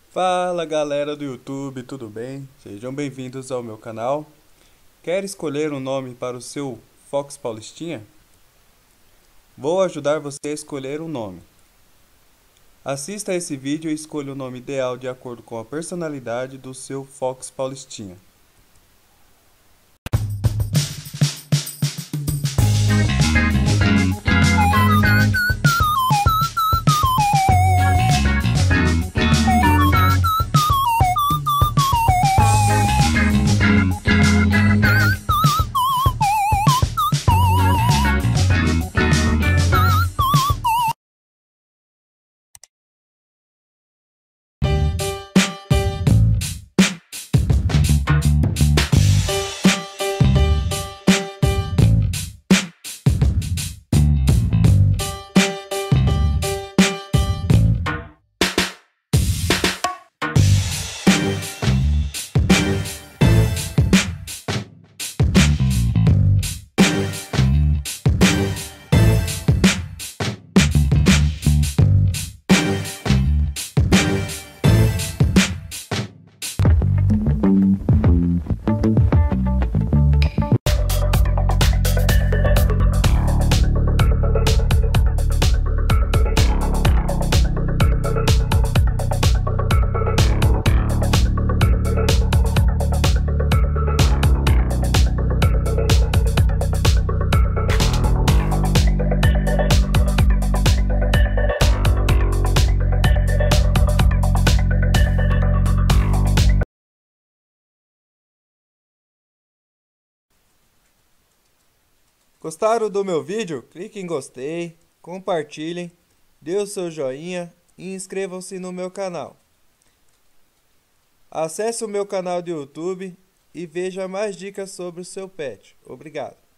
Fala galera do YouTube, tudo bem? Sejam bem-vindos ao meu canal. Quer escolher um nome para o seu Fox Paulistinha? Vou ajudar você a escolher um nome. Assista a esse vídeo e escolha o nome ideal de acordo com a personalidade do seu Fox Paulistinha. Gostaram do meu vídeo? Clique em gostei, compartilhem, dê o seu joinha e inscrevam-se no meu canal. Acesse o meu canal do YouTube e veja mais dicas sobre o seu pet. Obrigado.